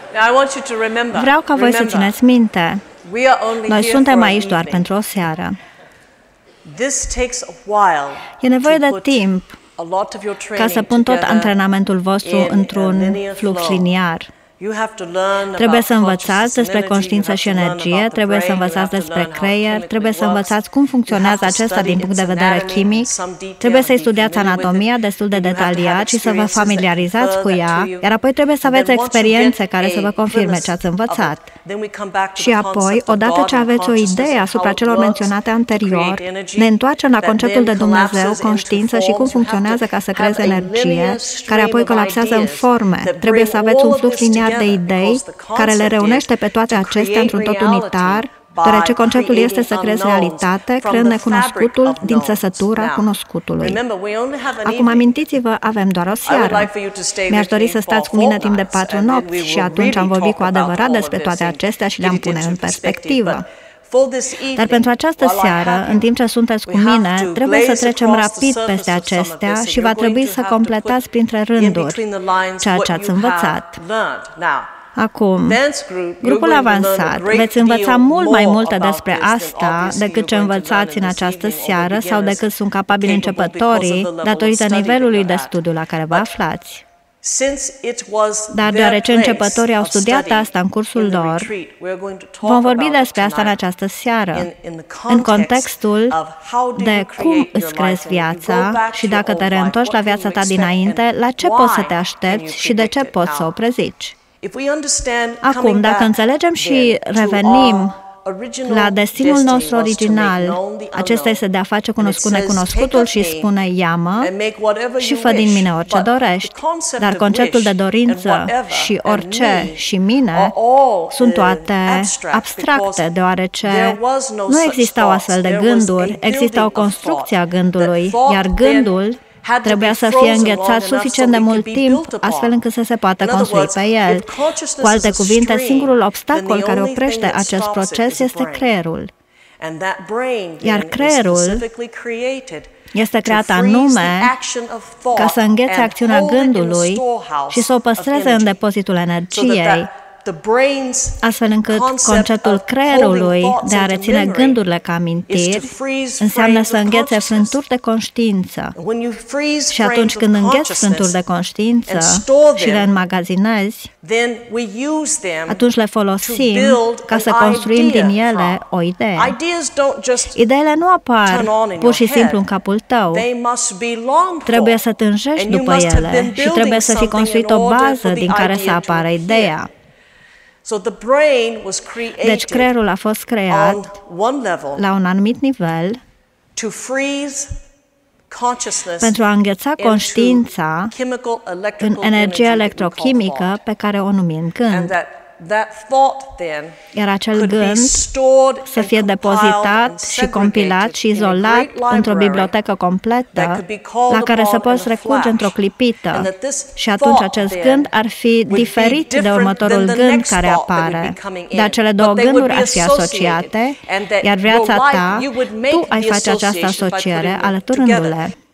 Vreau ca voi să țineți minte. Noi suntem aici doar pentru o seară. E nevoie de timp ca să pun tot antrenamentul vostru într-un flux liniar. Trebuie să învățați despre conștiință și energie, trebuie să învățați despre creier, trebuie să învățați cum funcționează acesta din punct de vedere chimic, trebuie să-i studiați anatomia destul de detaliat și să vă familiarizați cu ea, iar apoi trebuie să aveți experiențe care să vă confirme ce ați învățat. Și apoi, odată ce aveți o idee asupra celor menționate anterior, ne întoarcem la conceptul de Dumnezeu, conștiință și cum funcționează ca să creeze energie, care apoi colapsează în forme. Trebuie să aveți un flux liniar de idei care le reunește pe toate acestea într-un tot unitar, deoarece conceptul este să creezi realitate, creând necunoscutul din țesătura cunoscutului. Acum amintiți-vă, avem doar o seară. Mi-aș dori să stați cu mine timp de 4 nopți și atunci am vorbit cu adevărat despre toate acestea și le-am pune în perspectivă. Dar pentru această seară, în timp ce sunteți cu mine, trebuie să trecem rapid peste acestea și va trebui să completați printre rânduri ceea ce ați învățat. Acum, grupul avansat, veți învăța mult mai multe despre asta decât ce învățați în această seară sau decât sunt capabili începătorii datorită nivelului de studiu la care vă aflați. Dar deoarece începătorii au studiat asta în cursul lor, vom vorbi despre asta în această seară, în contextul de cum îți crezi viața și dacă te reîntorci la viața ta dinainte, la ce poți să te aștepți și de ce poți să o prezici. Acum, dacă înțelegem și revenim la destinul nostru original, acesta este de a face cunoscut necunoscutul și spune ia-mă și fă din mine orice dorești. Dar conceptul de dorință și orice și mine sunt toate abstracte, deoarece nu existau astfel de gânduri, există o construcție a gândului, iar gândul trebuia să fie înghețat suficient de mult timp, astfel încât să se poată construi pe el. Cu alte cuvinte, singurul obstacol care oprește acest proces este creierul. Iar creierul este creat anume ca să înghețe acțiunea gândului și să o păstreze în depozitul energiei, astfel încât conceptul creierului de a reține gândurile ca amintiri înseamnă să înghețe frânturi de conștiință. Și atunci când îngheți frânturi de conștiință și le înmagazinezi, atunci le folosim ca să construim din ele o idee. Ideile nu apar pur și simplu în capul tău. Trebuie să tânjești după ele și trebuie să fi construit o bază din care să apară ideea. Deci creierul a fost creat la un anumit nivel pentru a îngheța conștiința în energia electrochimică pe care o numim gând. Iar acel gând să fie depozitat și compilat și izolat într-o bibliotecă completă la care să poți recurge într-o clipită. Și atunci acest gând ar fi diferit de următorul gând care apare. Dar cele două gânduri ar fi asociate, iar viața ta, tu ai face această asociere alăturându-le.